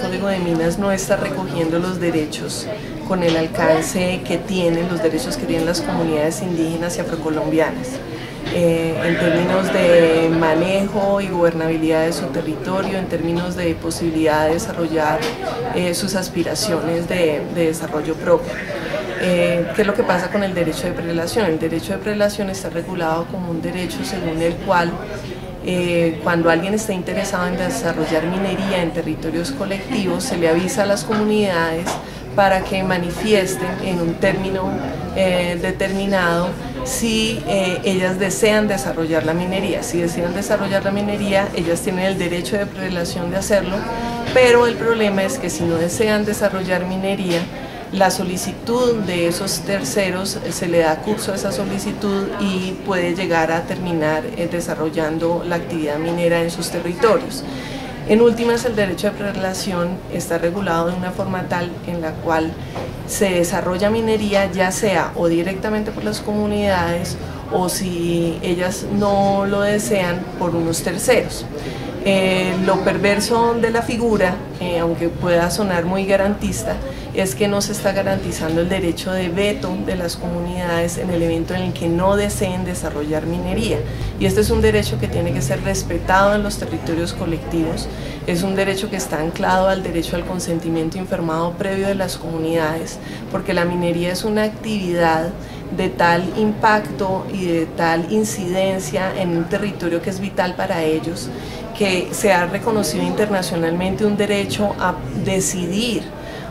Código de Minas no está recogiendo los derechos con el alcance que tienen, los derechos que tienen las comunidades indígenas y afrocolombianas. En términos de manejo y gobernabilidad de su territorio, en términos de posibilidad de desarrollar sus aspiraciones de desarrollo propio. ¿Qué es lo que pasa con el derecho de prelación? El derecho de prelación está regulado como un derecho según el cual cuando alguien está interesado en desarrollar minería en territorios colectivos, se le avisa a las comunidades para que manifiesten en un término determinado si ellas desean desarrollar la minería. Si desean desarrollar la minería, ellas tienen el derecho de prelación de hacerlo, pero el problema es que si no desean desarrollar minería, la solicitud de esos terceros se le da curso a esa solicitud y puede llegar a terminar desarrollando la actividad minera en sus territorios. En últimas, el derecho de prelación está regulado de una forma tal en la cual se desarrolla minería ya sea o directamente por las comunidades o si ellas no lo desean por unos terceros. Lo perverso de la figura, aunque pueda sonar muy garantista, es que no se está garantizando el derecho de veto de las comunidades en el evento en el que no deseen desarrollar minería. Y este es un derecho que tiene que ser respetado en los territorios colectivos, es un derecho que está anclado al derecho al consentimiento informado previo de las comunidades, porque la minería es una actividad de tal impacto y de tal incidencia en un territorio que es vital para ellos, que se ha reconocido internacionalmente un derecho a decidir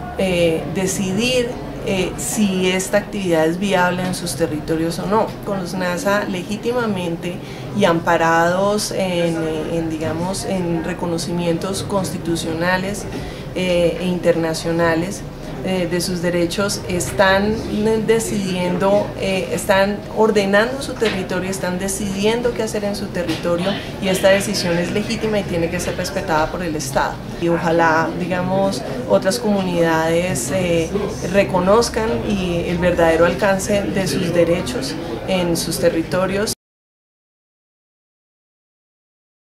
si esta actividad es viable en sus territorios o no. Con los NASA legítimamente y amparados en reconocimientos constitucionales e internacionales de sus derechos, están decidiendo, están ordenando su territorio, están decidiendo qué hacer en su territorio, y esta decisión es legítima y tiene que ser respetada por el Estado. Y ojalá, digamos, otras comunidades reconozcan el verdadero alcance de sus derechos en sus territorios.